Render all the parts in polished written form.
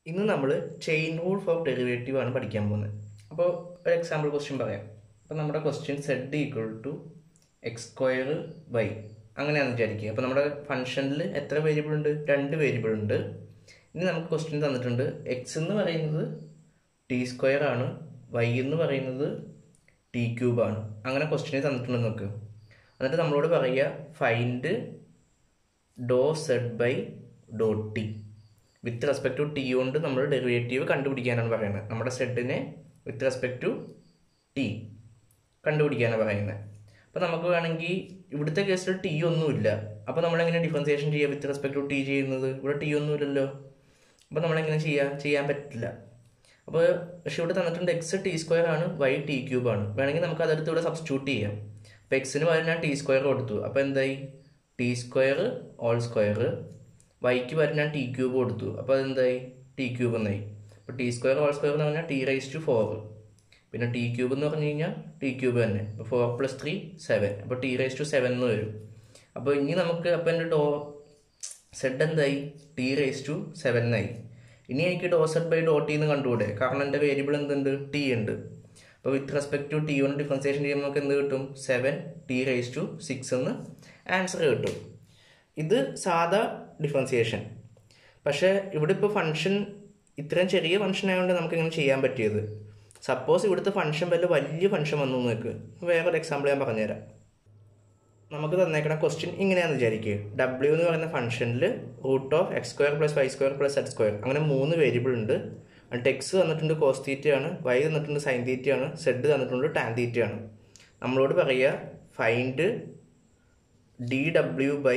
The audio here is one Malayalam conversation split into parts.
ഇന്ന് നമ്മൾ ചെയിൻ റൂൾ ഫോർ ഡെറിവേറ്റീവ് ആണ് പഠിക്കാൻ പോകുന്നത്. അപ്പോൾ ഒരു എക്സാമ്പിൾ ക്വസ്റ്റ്യൻ പറയാം. അപ്പോൾ നമ്മുടെ question Z equal to X square Y അങ്ങനെയാണെന്ന് വിചാരിക്കുക. അപ്പോൾ നമ്മുടെ ഫംഗ്ഷനിൽ എത്ര വേരിയബിൾ ഉണ്ട്? 2 വേരിയബിൾ ഉണ്ട്. ഇനി നമുക്ക് ക്വസ്റ്റ്യൻ തന്നിട്ടുണ്ട് എക്സ് എന്ന് പറയുന്നത് ടി സ്ക്വയർ ആണ്, വൈ എന്ന് പറയുന്നത് ടി ക്യൂബ് ആണ്. അങ്ങനെ ക്വസ്റ്റ്യൻ തന്നിട്ടുണ്ട് നമുക്ക്. എന്നിട്ട് നമ്മളോട് പറയുക find do Z by do T. With respect to T കൊണ്ട് നമ്മൾ ഡെറിവേറ്റീവ് കണ്ടുപിടിക്കാനാണ് പറയുന്നത്. നമ്മുടെ സെഡിനെ വിത്ത് റെസ്പെക്ട് ടു ടി കണ്ടുപിടിക്കാനാണ് പറയുന്നത്. അപ്പോൾ നമുക്ക് വേണമെങ്കിൽ ഇവിടുത്തെ കേസിൽ ടി ഒന്നുമില്ല. അപ്പോൾ നമ്മളെങ്ങനെ ഡിഫറൻസിയേഷൻ ചെയ്യുക വിത്ത് റെസ്പെക്ട് ടു ടി ചെയ്യുന്നത്? ഇവിടെ ടി ഒന്നുമില്ലല്ലോ. അപ്പോൾ നമ്മളെങ്ങനെ ചെയ്യാൻ പറ്റില്ല. അപ്പോൾ പക്ഷേ ഇവിടെ തന്നിട്ടുണ്ട് എക്സ് ടി സ്ക്വയർ ആണ്, വൈ ടി ക്യൂബ് ആണ്. വേണമെങ്കിൽ നമുക്ക് അതെടുത്ത് ഇവിടെ സബ്സ്റ്റിറ്റ്യൂട്ട് ചെയ്യാം. അപ്പോൾ എക്സിന് പകരം ഞാൻ ടി സ്ക്വയർ കൊടുത്തു. അപ്പോൾ എന്തായി? T square all square. വൈക്ക് പകരം ഞാൻ ടി ക്യൂബ് കൊടുത്തു. അപ്പോൾ അതെന്തായി? ടി ക്യൂബ് എന്നായി. അപ്പോൾ ടി സ്ക്വയർ ഓൾ സ്ക്വയർ എന്ന് പറഞ്ഞാൽ ടി റൈസ് ടു 4. പിന്നെ ടി ക്യൂബ് എന്ന് പറഞ്ഞു കഴിഞ്ഞാൽ ടി ക്യൂബ് തന്നെ. അപ്പോൾ 4 + 3 7. അപ്പോൾ ടി റൈസ് ടു 7 എന്ന് വരും. അപ്പോൾ ഇനി നമുക്ക് അപ്പോൾ എൻ്റെ ഡോ സെഡ് എന്തായി? ടി റൈസ് ടു 7 എന്നായി. ഇനി എനിക്ക് do Z by do T എന്ന് കണ്ടുകൂടെ? കാരണം എൻ്റെ വേരിയബിൾ എന്തുണ്ട്? ടി ഉണ്ട്. അപ്പോൾ വിത്ത് റെസ്പെക്ട് ടു ടി കൊണ്ട് ഡിഫറൻസിയേഷൻ ചെയ്യുമ്പോൾ നമുക്ക് എന്ത് കിട്ടും? 7 ടി റൈസ് ടു 6 എന്ന് ആൻസർ കിട്ടും. ഇത് സാധാ ഡിഫറൻസിയേഷൻ. പക്ഷേ ഇവിടെ ഇപ്പോൾ ഫംഗ്ഷൻ ഇത്രയും ചെറിയ ഫംഗ്ഷൻ ആയതുകൊണ്ട് നമുക്ക് ഇങ്ങനെ ചെയ്യാൻ പറ്റിയത്. സപ്പോസ് ഇവിടുത്തെ ഫംഗ്ഷൻ വലിയ ഫംഗ്ഷൻ വന്നു നോക്ക്. വേറൊരു എക്സാമ്പിൾ ഞാൻ പറഞ്ഞുതരാം. നമുക്ക് തന്നേക്കണ ക്വസ്റ്റ്യൻ ഇങ്ങനെയാണെന്ന് വിചാരിക്കുക. ഡബ്ല്യു എന്ന് പറയുന്ന ഫംഗ്ഷനിൽ root of X square plus Y square plus Z square അങ്ങനെ 3 വേരിയബിൾ ഉണ്ട്. എന്നിട്ട് എക്സ് തന്നിട്ടുണ്ട് കോസ് തീറ്റയാണ്, വൈ തന്നിട്ടുണ്ട് സൈൻ തീറ്റയാണ്, സെഡ് തന്നിട്ടുണ്ട് ടാൻ തീറ്റയാണ്. നമ്മളോട് പറയുക find D W by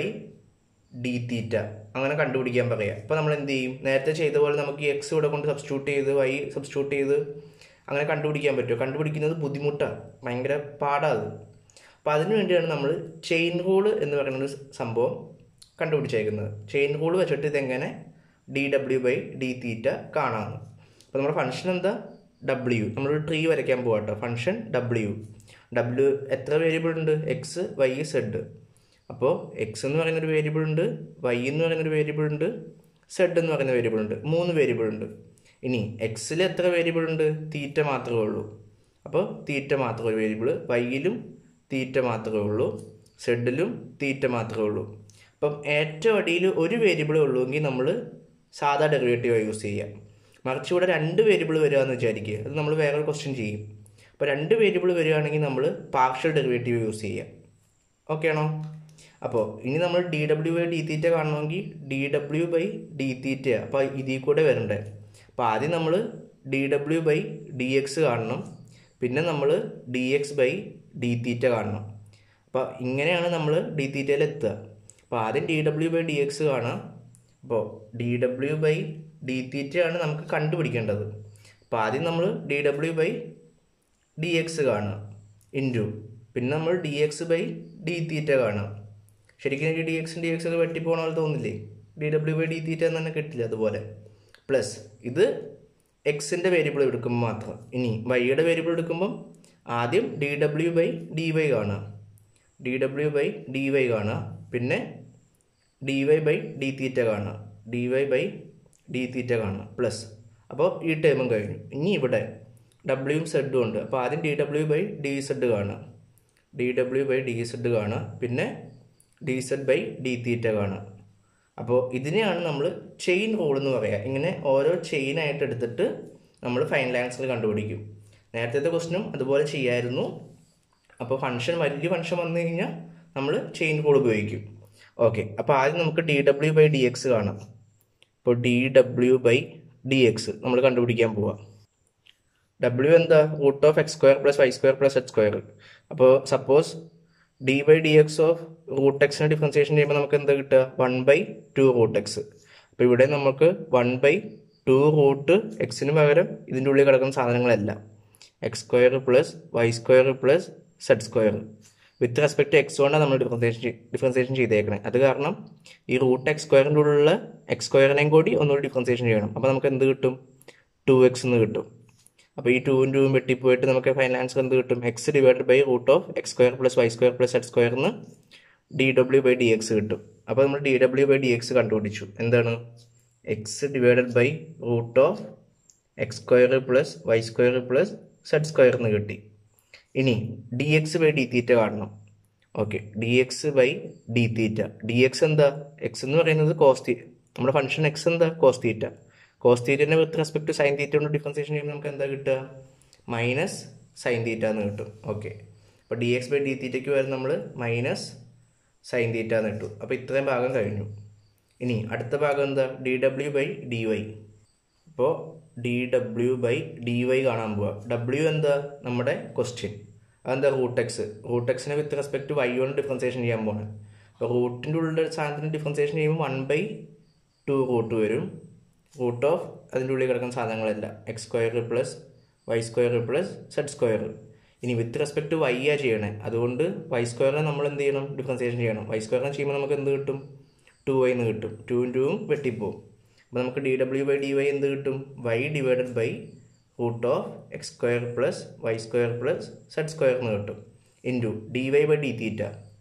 D theta അങ്ങനെ കണ്ടുപിടിക്കാൻ പറയാം. അപ്പോൾ നമ്മൾ എന്ത് ചെയ്യും? നേരത്തെ ചെയ്ത പോലെ നമുക്ക് എക്സ് ഇവിടെ കൊണ്ട് സബ്സ്റ്റിറ്റ്യൂട്ട് ചെയ്ത് വൈ സബ്സ്റ്റിറ്റ്യൂട്ട് ചെയ്ത് അങ്ങനെ കണ്ടുപിടിക്കാൻ പറ്റുമോ? കണ്ടുപിടിക്കുന്നത് ബുദ്ധിമുട്ടാണ്, ഭയങ്കര പാടാണ്. അപ്പോൾ അതിനു വേണ്ടിയാണ് നമ്മൾ ചെയിൻ റൂൾ എന്ന് പറയുന്നൊരു സംഭവം കണ്ടുപിടിച്ചേക്കുന്നത്. ചെയിൻ റൂൾ വെച്ചിട്ട് ഇതെങ്ങനെ D W by D theta കാണാമെന്ന്. അപ്പോൾ നമ്മുടെ ഫംഗ്ഷൻ എന്താ? ഡബ്ല്യു. നമ്മളൊരു ട്രീ വരയ്ക്കാൻ പോകട്ടോ. ഫംഗ്ഷൻ ഡബ്ല്യു എത്ര വേരിയബിൾ ഉണ്ട്? X Y Z. അപ്പോൾ എക്സ് എന്ന് പറയുന്നൊരു വേരിയബിൾ ഉണ്ട്, വൈ എന്ന് പറയുന്നൊരു വേരിയബിൾ ഉണ്ട്, സെഡ് എന്ന് പറയുന്ന വേരിയബിൾ ഉണ്ട്. 3 വേരിയബിൾ ഉണ്ട്. ഇനി എക്സിൽ എത്ര വേരിയബിൾ ഉണ്ട്? തീറ്റ മാത്രമേ ഉള്ളൂ. അപ്പോൾ തീറ്റ മാത്രം ഒരു വേരിയബിൾ, വൈയിലും തീറ്റ മാത്രമേ ഉള്ളൂ, സെഡിലും തീറ്റ മാത്രമേ ഉള്ളൂ. അപ്പം ഏറ്റവും അടിയിൽ ഒരു വേരിയബിളേ ഉള്ളൂ എങ്കിൽ നമ്മൾ സാധാ ഡെറിവേറ്റീവ് യൂസ് ചെയ്യാം. മറിച്ച് ഇവിടെ 2 വേരിയബിൾ വരികയെന്ന് വിചാരിക്കുക. അത് നമ്മൾ വേറൊരു ക്വസ്റ്റ്യൻ ചെയ്യും. അപ്പോൾ 2 വേരിയബിൾ വരികയാണെങ്കിൽ നമ്മൾ പാർഷ്യൽ ഡെറിവേറ്റീവ് യൂസ് ചെയ്യാം. ഓക്കെ ആണോ? അപ്പോൾ ഇനി നമ്മൾ D W by D theta കാണണമെങ്കിൽ D W by D theta അപ്പോൾ ഇതിൽ കൂടെ വരണ്ടേ. അപ്പോൾ ആദ്യം നമ്മൾ D W by D X കാണണം, പിന്നെ നമ്മൾ D X by D theta കാണണം. അപ്പോൾ ഇങ്ങനെയാണ് നമ്മൾ ഡി തീറ്റയിൽ എത്തുക. അപ്പോൾ ആദ്യം D W by D X കാണാം. അപ്പോൾ ഡി ഡബ്ല്യു ബൈ ഡി തീറ്റയാണ് നമുക്ക് കണ്ടുപിടിക്കേണ്ടത്. അപ്പോൾ ആദ്യം നമ്മൾ D W by D X കാണാം ഇൻറ്റു പിന്നെ നമ്മൾ D X by D theta കാണാം. ശരിക്കും എനിക്ക് ഡി എക്സും ഡി എക്സ് ഒക്കെ വെട്ടിപ്പോകണ പോലെ തോന്നില്ലേ? D W by D theta എന്ന് തന്നെ കിട്ടില്ല. അതുപോലെ പ്ലസ് ഇത് എക്സിൻ്റെ വേരിയബിൾ എടുക്കുമ്പോൾ മാത്രം. ഇനി വൈയുടെ വേരിയബിൾ എടുക്കുമ്പം ആദ്യം D W by D Y കാണുക, D W by D Y കാണുക, പിന്നെ D Y by D theta കാണുക, D Y by D theta കാണുക പ്ലസ്. അപ്പോൾ ഈ ടേമും കഴിഞ്ഞു. ഇനി ഇവിടെ ഡബ്ല്യുവും സെഡും ഉണ്ട്. അപ്പോൾ ആദ്യം D W by D Z കാണുക, D W by D Z കാണുക, പിന്നെ D Z by D theta കാണുക. അപ്പോൾ ഇതിനെയാണ് നമ്മൾ ചെയിൻ റൂൾ എന്ന് പറയുക. ഇങ്ങനെ ഓരോ ചെയിനായിട്ട് എടുത്തിട്ട് നമ്മൾ ഫൈനൽ ആൻസർ കണ്ടുപിടിക്കും. നേരത്തെ ക്വസ്റ്റ്യനും അതുപോലെ ചെയ്യായിരുന്നു. അപ്പോൾ വലിയ ഫംഗ്ഷൻ വന്നു കഴിഞ്ഞാൽ നമ്മൾ ചെയിൻ റൂൾ ഉപയോഗിക്കും. ഓക്കെ, അപ്പോൾ ആദ്യം നമുക്ക് D W by D X കാണാം. അപ്പോൾ D W by D X നമ്മൾ കണ്ടുപിടിക്കാൻ പോവാം. ഡബ്ല്യു എന്താ? Root of X square plus Y square plus Z square. അപ്പോൾ suppose D by D X of root എക്സിനെ ഡിഫറൻസിയേഷൻ ചെയ്യുമ്പോൾ നമുക്ക് എന്താ കിട്ടുക? 1/2 റൂട്ട് എക്സ്. അപ്പോൾ ഇവിടെ നമുക്ക് 1/2 റൂട്ട് എക്സിന് പകരം ഇതിൻ്റെ ഉള്ളിൽ കിടക്കുന്ന സാധനങ്ങളെല്ലാം X square plus Y square plus Z square with respect X കൊണ്ടാണ് നമ്മൾ ഡിഫറൻസിയേഷൻ ചെയ്തേക്കണേ. അത് കാരണം ഈ റൂട്ട് എക്സ് സ്ക്വയറിൻ്റെ ഉള്ളിലുള്ള എക്സ് സ്ക്വയറിനെയും കൂടി ഒന്നുകൂടി ഡിഫറൻസിയേഷൻ ചെയ്യണം. അപ്പോൾ നമുക്ക് എന്ത് കിട്ടും? 2x എന്ന് കിട്ടും. അപ്പോൾ ഈ 2 നും 2 വെട്ടിപ്പോയിട്ട് നമുക്ക് ഫൈനൽ ആൻസർ എന്ത് കിട്ടും? X divided by root of X square plus Y square plus Z സ്ക്വയറിന് D W by D X കിട്ടും. അപ്പോൾ നമ്മൾ D W by D X കണ്ടുപിടിച്ചു. എന്താണ്? X divided by root of X square plus Y square plus Z square എന്ന് കിട്ടി. ഇനി D X by D theta കാണണം. Okay, D X by D theta. D X എന്താ? എക്സ് എന്ന് പറയുന്നത് കോസ് നമ്മുടെ ഫംഗ്ഷൻ എക്സ് എന്താ? Cos theta. കോസ് തീറ്റനെ with respect to sine theta കൊണ്ട് ഡിഫറൻസിയേഷൻ ചെയ്യുമ്പോൾ നമുക്ക് എന്താ കിട്ടുക? മൈനസ് സൈൻ തീറ്റ എന്ന് കിട്ടും. ഓക്കെ, അപ്പോൾ ഡി എക്സ് ബൈ ഡി തീറ്റയ്ക്ക് വരെ നമ്മൾ മൈനസ് സൈൻ തീറ്റ എന്ന് കിട്ടും. അപ്പോൾ ഇത്രയും ഭാഗം കഴിഞ്ഞു. ഇനി അടുത്ത ഭാഗം എന്താ? D W by D Y. അപ്പോൾ D W by D Y കാണാൻ പോവുക. ഡബ്ല്യു എന്താ? നമ്മുടെ ക്വസ്റ്റ്യൻ. അതെന്താ? Root X. റൂട്ട് എക്സിനെ വിത്ത് റെസ്പെക്ട് ടു വൈ കൊണ്ട് ഡിഫറൻസിയേഷൻ ചെയ്യാൻ പോകണം. അപ്പോൾ റൂട്ടിൻ്റെ ഉള്ളിൽ സാധനത്തിന് ഡിഫറൻസിയേഷൻ ചെയ്യുമ്പോൾ 1/2 റൂട്ട് വരും. റൂട്ട് ഓഫ് അതിൻ്റെ ഉള്ളിൽ കിടക്കുന്ന സാധനങ്ങളല്ല, X square plus Y square plus Z square. ഇനി വിത്ത് റെസ്പെക്ട് ടു വൈ ആ ചെയ്യണേ, അതുകൊണ്ട് വൈ സ്ക്വയറിനെ നമ്മൾ എന്ത് ചെയ്യണം? ഡിഫറൻസിയേഷൻ ചെയ്യണം. വൈ സ്ക്വയറിനെ ചെയ്യുമ്പോൾ നമുക്ക് എന്ത് കിട്ടും? 2y എന്ന് കിട്ടും. 2 × 2 വെട്ടിപ്പോവും. അപ്പോൾ നമുക്ക് D W by D y എന്ത് കിട്ടും? Y divided by root of X square plus Y square plus Z square എന്ന് കിട്ടും. Into d Y by D theta.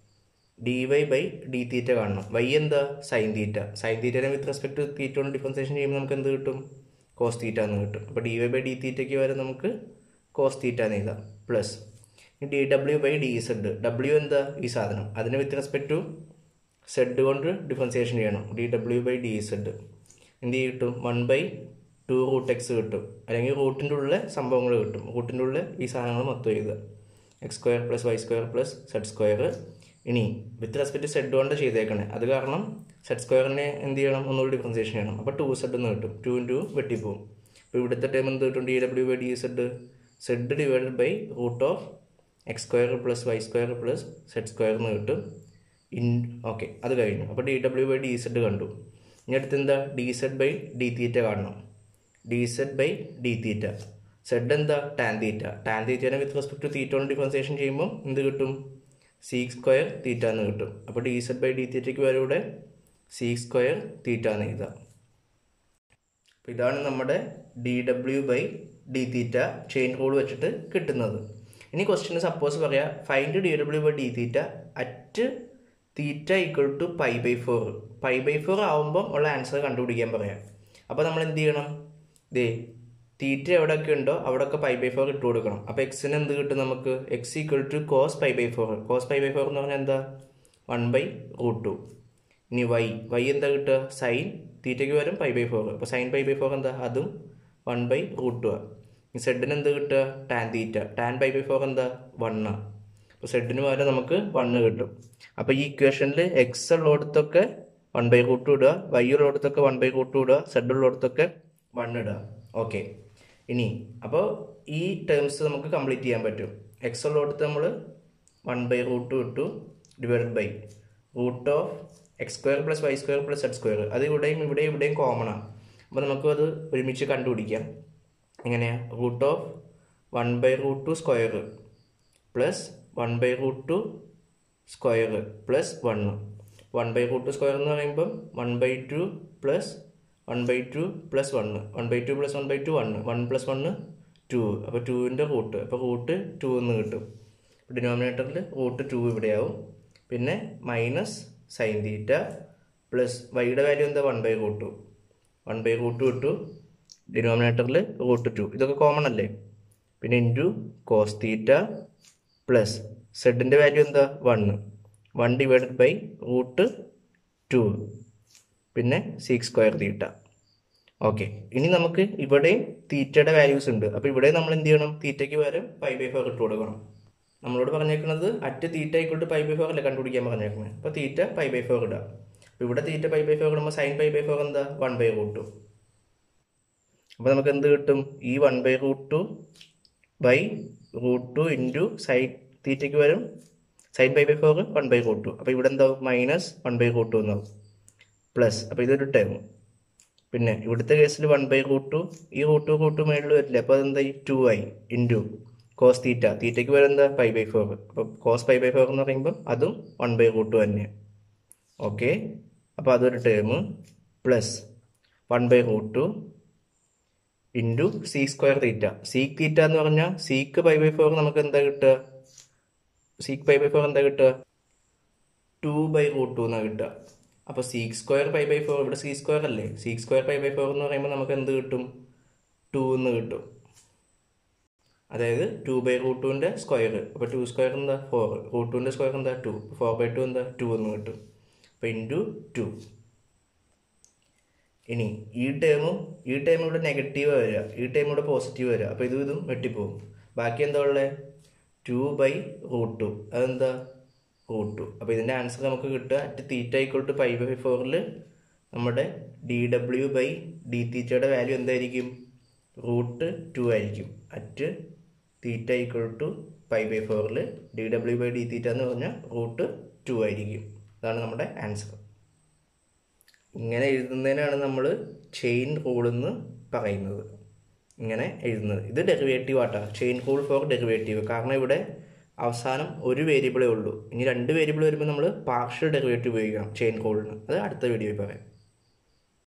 D Y by D theta കാണണം. വൈ എന്താ? Sine theta. സൈൻ തീറ്റനെ വിത്ത് റെസ്പെക്ട് ടു തീറ്റ കൊണ്ട് ഡിഫറൻസിയേഷൻ ചെയ്യുമ്പോൾ നമുക്ക് എന്ത് കിട്ടും? കോസ് തീറ്റ എന്ന് കിട്ടും. അപ്പോൾ ഡി വൈ ബൈ ഡി തീറ്റയ്ക്ക് വരെ നമുക്ക് കോസ് തീറ്റ എന്ന് എഴുതാം. Plus d W by D z. ഡബ്ല്യു എന്താ? ഈ സാധനം. അതിനെ വിത്ത് റെസ്പെക്ട് ടു സെഡ് കൊണ്ട് ഡിഫറൻസിയേഷൻ ചെയ്യണം. D W by D z എന്ത് കിട്ടും? 1/2 റൂട്ട് എക്സ് കിട്ടും. അല്ലെങ്കിൽ റൂട്ടിൻ്റെ ഉള്ളിലെ സംഭവങ്ങൾ കിട്ടും. റൂട്ടിൻ്റെ ഉള്ളിൽ ഈ സാധനങ്ങൾ മൊത്തം എഴുതുക. X square plus Y square plus Z square. ഇനി വിത്ത് റെസ്പെക്ട് സെഡ് കൊണ്ട് ചെയ്തേക്കണേ, അത് കാരണം സെഡ് സ്ക്വയറിനെ എന്ത് ചെയ്യണം? ഒന്നുകൂടി ഡിഫറൻസിയേഷൻ ചെയ്യണം. അപ്പോൾ 2z എന്ന് കിട്ടും. 2 × 2 വെട്ടിപ്പോവും. അപ്പോൾ ഇവിടുത്തെ ടേം എന്ത് കിട്ടും? D W by D z. Z divided by root of X square plus Y square plus Z square എന്ന് കിട്ടും. ഓക്കെ, അത് കഴിഞ്ഞു. അപ്പോൾ D W by D z കണ്ടു. ഇനി അടുത്ത് എന്താ? D Z by D theta കാണണം. D Z by D theta. Z എന്താ? Tan theta. ടാൻ തീറ്റനെ വിത്ത് റെസ്പെക്ട് ടു തീറ്റ കൊണ്ട് ഡിഫറൻസിയേഷൻ ചെയ്യുമ്പോൾ എന്ത് കിട്ടും? സീക്ക് സ്ക്വയർ തീറ്റ എന്ന് കിട്ടും. അപ്പോൾ ഡി സെഡ് ബൈ ഡി തീറ്റയ്ക്ക് വരെ ഇവിടെ സീക്ക് സ്ക്വയർ തീറ്റ എന്ന് എഴുതാം. അപ്പോൾ ഇതാണ് നമ്മുടെ d W by D theta chain rule വെച്ചിട്ട് കിട്ടുന്നത്. ഇനി ക്വസ്റ്റ്യന് സപ്പോസ് പറയാം, find D W by D theta at theta equal to π/4. π/4 ആവുമ്പം ഉള്ള ആൻസർ കണ്ടുപിടിക്കാൻ പറയാം. അപ്പോൾ നമ്മൾ എന്ത് ചെയ്യണം? തീറ്റ എവിടെയൊക്കെ ഉണ്ടോ അവിടെയൊക്കെ π/4 ഇട്ട് കൊടുക്കണം. അപ്പോൾ എക്സിന് എന്ത് കിട്ടും നമുക്ക്? X equal to cos π/4. Cos π/4 എന്ന് പറഞ്ഞാൽ എന്താ? 1/√2. ഇനി വൈ എന്താ കിട്ടുക? സൈൻ തീറ്റയ്ക്ക് വരും π/4. അപ്പോൾ സൈൻ π/4 എന്താ? അതും 1/√2. ഈ സെഡിന് എന്ത് കിട്ടുക? Tan theta. ടാൻ π/4 എന്താ? 1. അപ്പോൾ സെഡിന് പകരം നമുക്ക് 1 കിട്ടും. അപ്പോൾ ഈ ഇക്വേഷനിൽ എക്സ് ഉള്ളിടത്തൊക്കെ 1/√2 ഇടുക, വൈ ഉള്ളിടത്തൊക്കെ 1/√2 ഇടുക, സെഡ് ഉള്ളിടത്തൊക്കെ 1 ഇടുക. ഓക്കെ, ഇനി അപ്പോൾ ഈ ടേംസ് നമുക്ക് കംപ്ലീറ്റ് ചെയ്യാൻ പറ്റും. എക്സ് ഉള്ളിടത്ത് നമ്മൾ 1/√2 ഇട്ടു divided by root of X square plus Y square plus Z square. അത് ഇവിടെയും കോമൺ ആണ്. അപ്പോൾ നമുക്കത് ഒരുമിച്ച് കണ്ടുപിടിക്കാം. എങ്ങനെയാണ്? Root of 1/√2 square plus 1/√2 square plus 1. 1/√2 square എന്ന് പറയുമ്പം 1/2 പ്ലസ് 1/2 പ്ലസ് 1. 1/2 പ്ലസ് 1/2 1. 1 പ്ലസ് 1 2. അപ്പോൾ 2ൻ്റെ റൂട്ട്. അപ്പോൾ റൂട്ട് 2 എന്ന് കിട്ടും. ഡിനോമിനേറ്ററിൽ റൂട്ട് 2 ഇവിടെയാവും. പിന്നെ മൈനസ് സൈൻ തീറ്റ പ്ലസ് വൈയുടെ വാല്യൂ എന്താ? 1/√2. 1/√2 ഇട്ടു. ഡിനോമിനേറ്ററിൽ റൂട്ട് 2. ഇതൊക്കെ കോമൺ അല്ലേ? പിന്നെ ഇൻറ്റു കോസ് തീറ്റ പ്ലസ് സെഡിൻ്റെ വാല്യൂ എന്താ? 1. 1 ഡിവൈഡഡ് ബൈ റൂട്ട് 2. പിന്നെ സീക്ക് സ്ക്വയർ തീറ്റ. ഓക്കെ, ഇനി നമുക്ക് ഇവിടെയും തീറ്റയുടെ വാല്യൂസ് ഉണ്ട്. അപ്പോൾ ഇവിടെ നമ്മൾ എന്ത് ചെയ്യണം? തീറ്റയ്ക്ക് പകരം π/4 ഇട്ട് കൊടുക്കണം. നമ്മളോട് പറഞ്ഞേക്കുന്നത് അറ്റ് തീറ്റ ഈക്വൽ ടു π/4 അല്ലേ കണ്ടുപിടിക്കാൻ പറഞ്ഞേക്കുന്നത്. അപ്പോൾ തീറ്റ π/4 ഇടുക. അപ്പോൾ ഇവിടെ തീറ്റ π/4 ഇടുമ്പോൾ സൈൻ π/4 എന്താ? 1/√2. അപ്പോൾ നമുക്ക് എന്ത് കിട്ടും? ഈ 1/√2 ബൈ √2 ഇൻറ്റു സൈൻ തീറ്റയ്ക്ക് വരും സൈൻ π/4 1/√2. അപ്പോൾ ഇവിടെ എന്താവും? മൈനസ് 1/√2 എന്നാവും. പ്ലസ്, അപ്പോൾ ഇതൊരു ടേം. പിന്നെ ഇവിടുത്തെ കേസിൽ 1/√2 ഈ √2 മേളിൽ വരില്ല. അപ്പോൾ അതെന്താ? 2i ഇൻറ്റു കോസ് തീറ്റ. തീറ്റയ്ക്ക് വരെ എന്താ? π/4. അപ്പോൾ കോസ് π/4 എന്ന് പറയുമ്പോൾ അതും 1/√2 തന്നെയാണ്. ഓക്കെ, അപ്പോൾ അതൊരു term plus 1/√2 into sec square theta. Sec theta എന്ന് പറഞ്ഞാൽ സീക്ക് π/4 നമുക്ക് എന്താ കിട്ടുക? സീക്ക് π/4 എന്താ കിട്ടുക? 2/√2 എന്നാണ് കിട്ടുക. അപ്പോൾ സീക്ക് സ്ക്വയർ പൈ ബൈ 4 ഇവിടെ സീ സ്ക്വയർ അല്ലേ, സീക്ക് സ്ക്വയർ പൈ ബൈ 4 എന്ന് പറയുമ്പോൾ നമുക്ക് എന്ത് കിട്ടും? 2 എന്ന് കിട്ടും. അതായത് 2/√2ൻ്റെ സ്ക്വയർ. അപ്പോൾ 2 സ്ക്വയർ എന്താ 4, √2ൻ്റെ സ്ക്വയർ എന്താ 2, 4/2 എന്താ 2 എന്ന് കിട്ടും. അപ്പോൾ ഇൻറ്റു 2. ഇനി ഈ ടേം ഇവിടെ നെഗറ്റീവ് വരിക, ഈ ടേം ഇവിടെ പോസിറ്റീവ് വരിക. അപ്പോൾ ഇതും വെട്ടിപ്പോകും. ബാക്കി എന്താ ഉള്ളത്? 2/√2. അതെന്താ? √2. അപ്പോൾ ഇതിൻ്റെ ആൻസർ നമുക്ക് കിട്ടുക അറ്റ് തീറ്റ = π/4 നമ്മുടെ dw/dθയുടെ വാല്യൂ എന്തായിരിക്കും? √2 ആയിരിക്കും. അറ്റ് തീറ്റ = π/4 dw/dθ എന്ന് പറഞ്ഞാൽ √2 ആയിരിക്കും. അതാണ് നമ്മുടെ ആൻസർ. ഇങ്ങനെ എഴുതുന്നതിനാണ് നമ്മൾ ചെയിൻ റൂൾ എന്ന് പറയുന്നത്. ഇങ്ങനെ എഴുതുന്നത്. ഇത് ഡെറിവേറ്റീവ് ആട്ടോ, ചെയിൻ റൂൾ ഫോർ ഡെറിവേറ്റീവ്. കാരണം ഇവിടെ അവസാനം ഒരു വേരിയബിളേ ഉള്ളൂ. ഇനി 2 വേരിയബിൾ വരുമ്പോൾ നമ്മൾ പാർഷ്യൽ ഡെറിവേറ്റീവ് ഉപയോഗിക്കണം ചെയിൻ റൂളിന്. അത് അടുത്ത വീഡിയോയിൽ പറയാം.